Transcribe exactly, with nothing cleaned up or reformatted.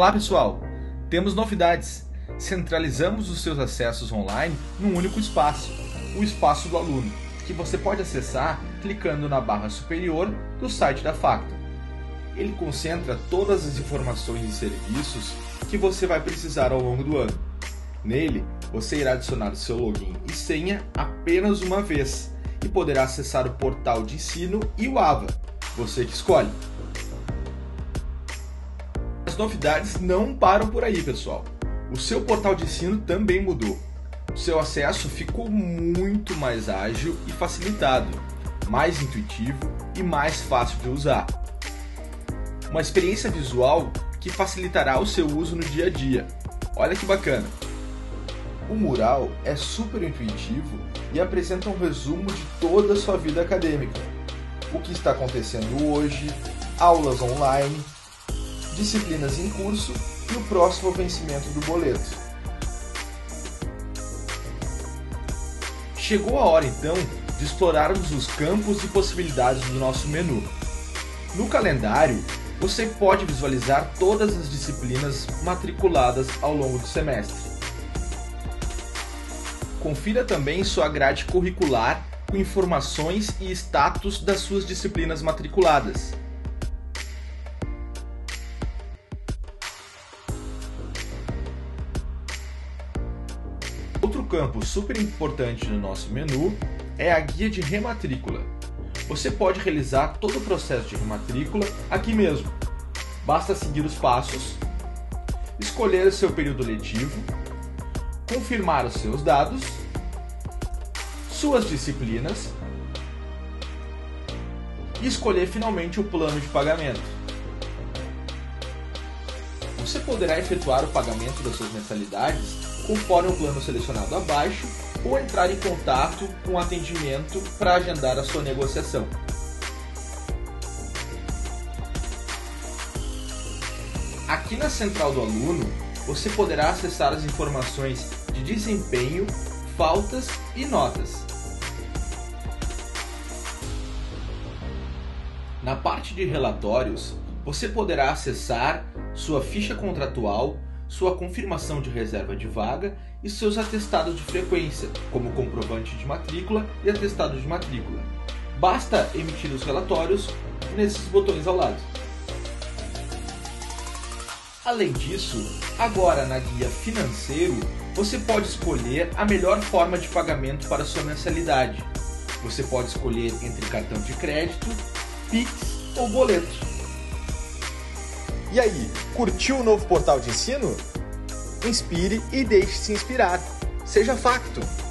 Olá pessoal, temos novidades. Centralizamos os seus acessos online num único espaço, o espaço do aluno, que você pode acessar clicando na barra superior do site da Facton. Ele concentra todas as informações e serviços que você vai precisar ao longo do ano. Nele, você irá adicionar o seu login e senha apenas uma vez e poderá acessar o portal de ensino e o A V A, você que escolhe. As novidades não param por aí, pessoal. O seu portal de ensino também mudou. O seu acesso ficou muito mais ágil e facilitado, mais intuitivo e mais fácil de usar. Uma experiência visual que facilitará o seu uso no dia a dia. Olha que bacana! O mural é super intuitivo e apresenta um resumo de toda a sua vida acadêmica. O que está acontecendo hoje, aulas online, disciplinas em curso e o próximo vencimento do boleto. Chegou a hora então de explorarmos os campos e possibilidades do nosso menu. No calendário, você pode visualizar todas as disciplinas matriculadas ao longo do semestre. Confira também sua grade curricular com informações e status das suas disciplinas matriculadas. Outro campo super importante no nosso menu é a guia de rematrícula. Você pode realizar todo o processo de rematrícula aqui mesmo. Basta seguir os passos, escolher o seu período letivo, confirmar os seus dados, suas disciplinas e escolher finalmente o plano de pagamento. Você poderá efetuar o pagamento das suas mensalidades conforme o plano selecionado abaixo ou entrar em contato com o atendimento para agendar a sua negociação. Aqui na central do aluno, você poderá acessar as informações de desempenho, faltas e notas. Na parte de relatórios, você poderá acessar sua ficha contratual, sua confirmação de reserva de vaga e seus atestados de frequência, como comprovante de matrícula e atestado de matrícula. Basta emitir os relatórios nesses botões ao lado. Além disso, agora na guia financeiro, você pode escolher a melhor forma de pagamento para sua mensalidade. Você pode escolher entre cartão de crédito, Pix ou boleto. E aí, curtiu o novo portal de ensino? Inspire e deixe-se inspirar. Seja Facton!